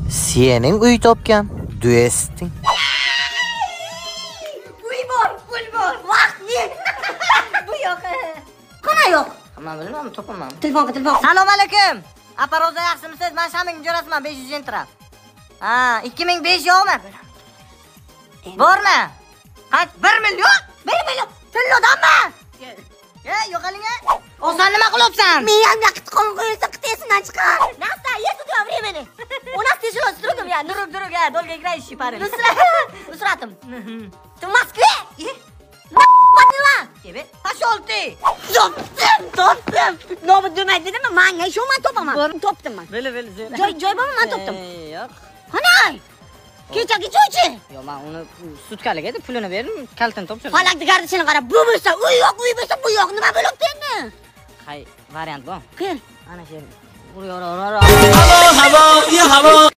Sening uy topgan duesting. Uy bor, pul bor, vaqt yo'q. Bu yo'q. Qana yo'q. Men bilmayman, topaman. Telefon. Salom alaykum. Aparoza yaxshimisiz? Men Shaming jo'rasiman, 500 yentirab. Ha, 2005 yo'qmi? Bormi? Qancha? 1 million? 1 million. Tillodanmi? Yo'qalinga. O'zan nima qilyapsan? Men ham vaqt qolib qo'ysa qitesidan chiqar. Nasta, yesu tug'an времени. У нас тяжело с другом, я Друг, долго играющий парень. Нусратом. Ты в Москве? Поняла? Тебе? Пошел ты! Topdim. Nobud demak dedimmi? Menga shu men topaman. Topdim men. Böyle. Joy bormi? Men topdim. Yo'q. Qanay? Kechagi joychi. Yo'q, men uni sutkalik edi, pulini berdim, kaltini topshirdim. Falakni gardishini qarab, bu bo'lsa uy yo'q, bu yo'q. Nima bo'libdi endi? Hay, variant bu. Kel. Ana shu. Ur. Havo,